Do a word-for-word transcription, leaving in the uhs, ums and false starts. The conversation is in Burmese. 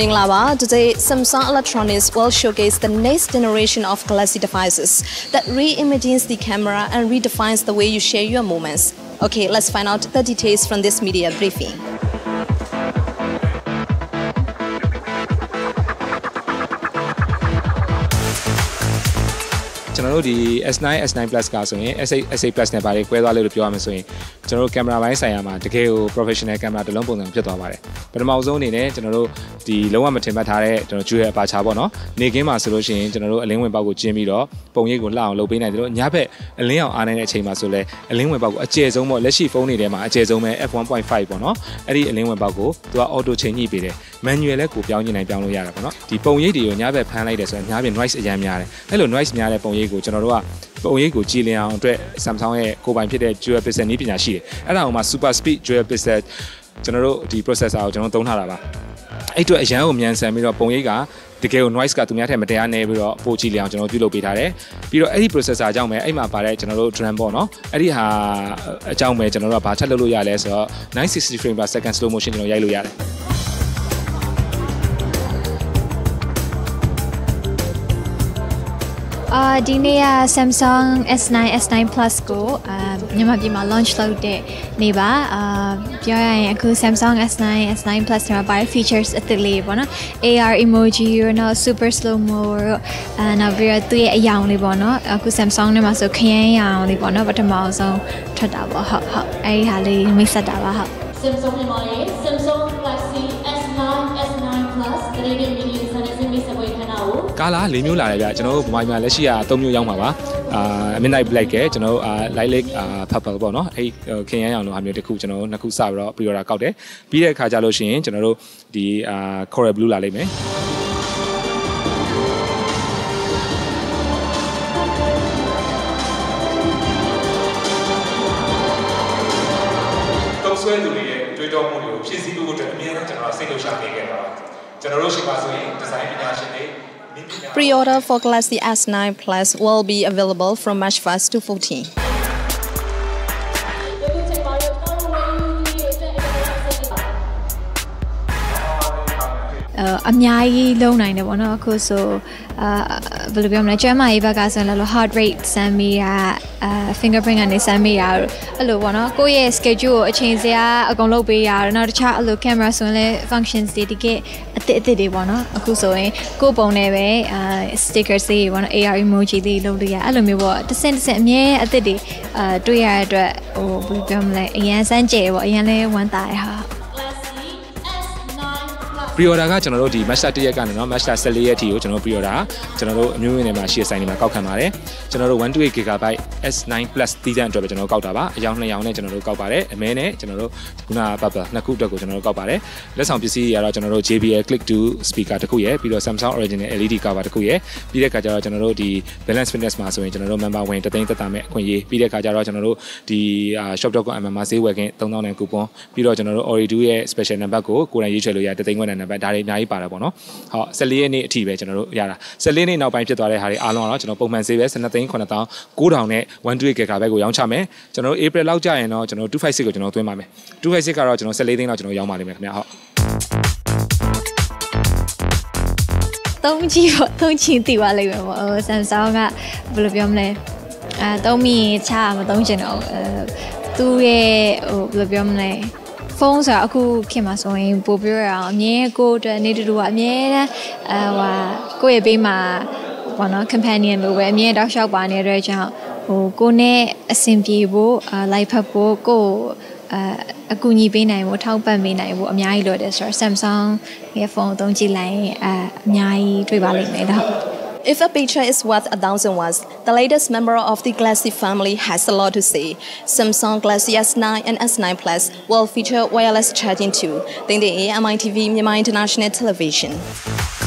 Minglava, today Samsung Electronics will showcase the next generation of Galaxy devices that reimagines the camera and redefines the way you share your moments. Okay, let's find out the details from this media briefing. The S nine S nine Plus ကဆိုရင် S eight S eight Plus နဲ့ပါတယ်ကွဲသွားလို့ပြောရမယ်ဆိုရင်ကျွန်တော်တို့ကင်မရာပိုင်းဆိုင်ရာမှာတကယ်ကို professional ကင်မရာတစ်လုံးပုံစံဖြစ်သွားပါတယ်ပထမဆုံးအနေနဲ့ကျွန်တော်တို့ဒီလုံးဝမထင်မှတ်ထားတဲ့ကျွန်တော် dual aperture ပေါ့နော်နေကင်းမှာဆိုလို့ရှိရင်ကျွန်တော်တို့အလင်းဝင်ပေါက်ကိုကျင်းပြီးတော့ပုံရိပ်ကိုလှအောင်လုပ်ပေးနိုင်တယ်လို့ညဘက်အလင်းအောင်အားနေတဲ့အချိန်မှာဆိုလဲအလင်းဝင်ပေါက်ကိုအကျယ်ဆုံးပေါ့လက်ရှိဖုန်းတွေထဲမှာအကျယ်ဆုံးပဲ F one point five ပေါ့နော်အဲ့ဒီအလင်းဝင်ပေါက်ကိုသူက auto ချိန်ညှိပေးတယ် manual လည်းကိုပြောင်းညှိနိုင်ပြောင်းလို့ရတာပေါ့နော်ဒီပုံရိပ်တွေကိုညဘက်ဖမ်းလိုက်တယ်ဆိုရင်ညဘက် noise အရမ်းများတယ်အဲ့လို noise များတဲ့ပုံရိပ်ကိုကျွန်တော်တို့ကပုံရိပ်ကိုကြည်လင်အောင်အတွက် Samsung ရဲ့ကိုယ်ပိုင်ဖြစ်တဲ့ dual pixel နည်းပညာရှိတယ်အဲ့ဒါကိုမှ super speed dual pixel ကျွန်တော်တို့ဒီ processor ကိုကျွန်တော်သုံးထားတာပါအဲ့အတွက်အရန်ကိုမြန်ဆန်ပြီးတော့ပုံရိပ်ကတကယ်ကို noise ကသူများထက်မတရားနေပြီးတော့ပိုကြည်လင်အောင်ကျွန်တော်ပြုလုပ်ပေးထားတယ်ပြီးတော့အဲ့ဒီ processor အကြောင်းပဲအဲ့မှာပါတဲ့ကျွန်တော်တို့ drum ပေါ့နော်အဲ့ဒီဟာအကြောင်းပဲကျွန်တော်တို့ကဘာချက်လုပ်လို့ရလဲဆိုတော့nine sixty frames per second slow motion ကျွန်တော်ရိုက်လို့ရတယ်အာဒီနေ့က Samsung S nine S nine Plus ကိုအာမြန်မာပြည်မှာ launch လုပ်တဲ့နေ့ပါအာပြောရရင်အခု Samsung S nine S nine Plus မှာပါတဲ့ features အသစ်လေးပေါ့နော် A R emoji ရောနော် super slow mo ရောအာနောက်ပြီးတော့သူ့ရဲ့အယောင်လေးပေါ့နော်အခု Samsung နဲ့မှာဆိုခရမ်းရောင်လေးပေါ့နော်ပထမဆုံးထွက်တာပေါ့ဟုတ်ဟုတ်အဲ့ဒီဟာလေးမိတ်ဆက်တာပါဟုတ် Samsung မြန်မာရဲ့ Samsung Galaxy S nine S nine Plus တရေကမီဒီဆန်စစ်မိတ်ဆက်ပွဲခန်းကိုကာလာ၄မျိုးလာတယ်ဗျကျွန်တော်တို့ဗမာပြည်မှာလက်ရှိက၃မျိုးရောက်မှာပါအာ midnight black ကကျွန်တော်တို့အာ lilac အာ purple ပေါ့နော်အဲ့ခင်ရမ်းအောင်လိုဟာမျိုးတစ်ခုကျွန်တော်တို့နှစ်ခုစပြီးတော့ pre-order ကောက်တယ်ပြီးတဲ့အခါကျလို့ရှိရင်ကျွန်တော်တို့ဒီအာ coral blue လာလိမ့်မယ်တုံးဆွဲသူတွေရဲ့တွေးတောမှုတွေကိုဖြည့်ဆည်းဖို့အတွက်အများကြီးကျွန်တော်စိတ်လှုပ်ရှားနေခဲ့တာပါကျွန်တော်တို့ရှိပါဆိုရင်ဒီဇိုင်းပညာရှင်တွေ Pre-order for Galaxy S nine Plus will be available from March first to fourteenth. အများကြီးလုံးနိုင်တယ်ပေါ့နော်အခုဆိုအာဘယ်လိုပြောမလဲကျမကြီးဘက်ကဆိုရင်လည်း heart rate စမ်းမိတာအာ fingerprint ကနေစမ်းမိတာအဲ့လိုပေါ့နော်ကိုယ့်ရဲ့ schedule ကိုအချိန်စရာအကုန်လုပ်ပေးရတယ်နောက်တခြားအဲ့လို camera ဆိုရင်လည်း functions တွေတကယ်အသစ်အသစ်တွေပေါ့နော်အခုဆိုရင်ကိုယ့်ပုံနဲ့ပဲအာ stickers တွေပေါ့နော် A R emoji တွေလုပ်လို့ရအဲ့လိုမျိုးပေါ့တစ်စင်တစ်စင်အမြဲအသစ်တွေအာတွေ့ရတဲ့အတွက်ဟိုဘယ်လိုပြောမလဲအရန်စမ်းကြဲပေါ့အရန်လဲဝမ်းသာရဟာ pre-order ကကျွန်တော်တို့ဒီ match တစ်ရက်ကနေเนาะ match 十四ရက်အထိကိုကျွန်တော် pre-order ကျွန်တော်တို့အမျိုးမျိုးနေမှာရှိတဲ့ဆိုင်တွေမှာကောက်ခံပါတယ်ကျွန်တော်တို့one twenty-eight gigabyte S nine Plus တီးတဲ့အတွက်ပဲကျွန်တော်တို့ကောက်တာပါအယောင်နှစ်ယောင်နဲ့ကျွန်တော်တို့ကောက်ပါတယ်အမဲနဲ့ကျွန်တော်တို့ခုနက bubble နှစ်ခုအတွက်ကိုကျွန်တော်တို့ကောက်ပါတယ်လက်ဆောင်ပစ္စည်းတွေကတော့ကျွန်တော်တို့ J B L Click to speaker တစ်ခုရယ်ပြီးတော့ Samsung original L E D cover တစ်ခုရယ်ပြီးတဲ့အခါကျတော့ကျွန်တော်တို့ဒီ balance fitness မှာဆိုရင်ကျွန်တော်တို့ member ဝင်တသိန်းသက်သာမဲ့အခွင့်အရေးပြီးတဲ့အခါကျတော့ကျွန်တော်တို့ဒီ shop dot com M M မှာဈေးဝယ်ခင်three thousandကူပွန်ပြီးတော့ကျွန်တော်တို့ Oridu ရဲ့ special number ကိုကိုယ်တိုင်ရေးချွဲလို့ရတသိန်းခွဲနဲ့နံပါတ်ဒါတွေအများကြီးပါတယ်ပေါ့နော်ဟုတ်十四ရက်နေ့အထိပဲကျွန်တော်တို့ရတာ十四နေ့နောက်ပိုင်းဖြစ်သွားတဲ့ဟာတွေအားလုံးကတော့ကျွန်တော်ပုံမှန်ဈေးပဲtwelveသိန်းnine thousand nine thousandနဲ့one twenty-eight gigabyteကိုရောင်းချမယ်ကျွန်တော်တို့ April လောက်ကြာရင်တော့ကျွန်တော်two fifty-sixကိုကျွန်တော်သွင်းပါမယ်two fifty-sixကတော့ကျွန်တော်fourteenသိန်းလောက်ကျွန်တော်ရောင်းပါလိမ့်မယ်ခင်ဗျာဟုတ်သုံးကြည့်ပေါ့သုံးချင်သိပါလိမ့်မယ်ပေါ့ဟို Samsung ကဘယ်လိုပြောမလဲအဲသုံးမိချာမသုံးချင်တော့အဲသူ့ရဲ့ဟိုဘယ်လိုပြောမလဲဖုန်းဆိုတာအခုခင်မှာဆိုရင်ပို့ပြောရအောင်အမြဲကိုအတွက်နေတူတူကအမြဲတမ်းအဲဟိုကိုယ့်ရဲ့ဘေးမှာဘောနော် companion လိုပဲအမြဲတောက်လျှောက်ပါနေတဲ့ကြောင့်ဟိုကိုနဲ့အဆင်ပြေဖို့အာ live ဖတ်ဖို့ကိုအာအကူအညီပေးနိုင်ဖို့ထောက်ပံ့ပေးနိုင်ဖို့အများကြီးလိုတယ်ဆိုတော့ Samsung ရဲ့ဖုန်းသုံးကြည့်လိုက်ရင်အာအများကြီးတွေ့ပါလိမ့်မယ်တော့ If a picture is worth a thousand words, the latest member of the Galaxy family has a lot to say. Samsung Galaxy S nine and S nine Plus will feature wireless charging too. Then the M I T V Myanmar International Television.